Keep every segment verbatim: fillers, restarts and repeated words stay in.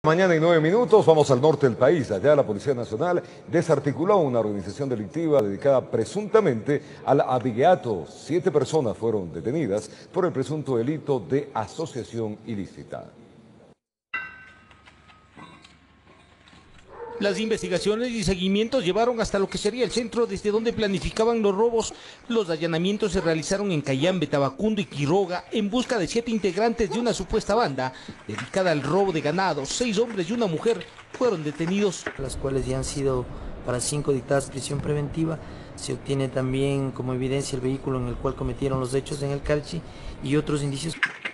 Mañana y nueve minutos, vamos al norte del país. Allá la Policía Nacional desarticuló una organización delictiva dedicada presuntamente al abigeato. Siete personas fueron detenidas por el presunto delito de asociación ilícita. Las investigaciones y seguimientos llevaron hasta lo que sería el centro desde donde planificaban los robos. Los allanamientos se realizaron en Cayambe, Tabacundo y Quiroga en busca de siete integrantes de una supuesta banda dedicada al robo de ganado. Seis hombres y una mujer fueron detenidos. Las cuales ya han sido para cinco dictadas prisión preventiva. Se obtiene también como evidencia el vehículo en el cual cometieron los hechos en el Carchi y otros indicios.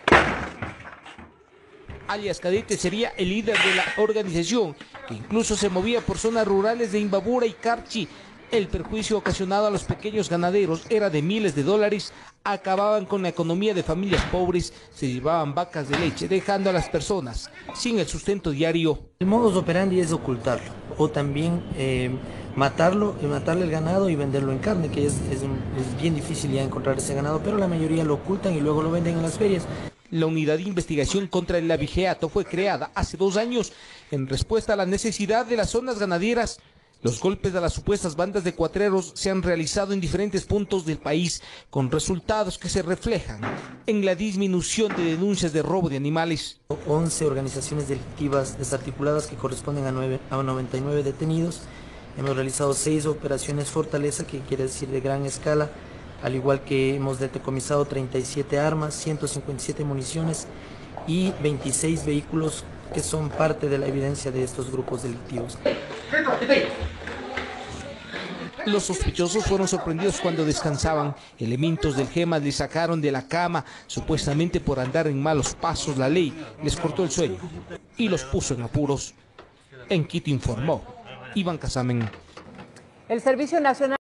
Alias Cadete sería el líder de la organización, que incluso se movía por zonas rurales de Imbabura y Carchi. El perjuicio ocasionado a los pequeños ganaderos era de miles de dólares. Acababan con la economía de familias pobres, se llevaban vacas de leche, dejando a las personas sin el sustento diario. El modus operandi es ocultarlo, o también eh, matarlo, y matarle el ganado y venderlo en carne, que es, es, es bien difícil ya encontrar ese ganado, pero la mayoría lo ocultan y luego lo venden en las ferias. La unidad de investigación contra el abigeato fue creada hace dos años en respuesta a la necesidad de las zonas ganaderas. Los golpes a las supuestas bandas de cuatreros se han realizado en diferentes puntos del país, con resultados que se reflejan en la disminución de denuncias de robo de animales. once organizaciones delictivas desarticuladas que corresponden a, nueve, a noventa y nueve detenidos. Hemos realizado seis operaciones Fortaleza, que quiere decir de gran escala, al igual que hemos decomisado treinta y siete armas, ciento cincuenta y siete municiones y veintiséis vehículos que son parte de la evidencia de estos grupos delictivos. Los sospechosos fueron sorprendidos cuando descansaban. Elementos del GEMAS les sacaron de la cama, supuestamente por andar en malos pasos. La ley les cortó el sueño y los puso en apuros. En Quito informó Iván Casamen. El Servicio Nacional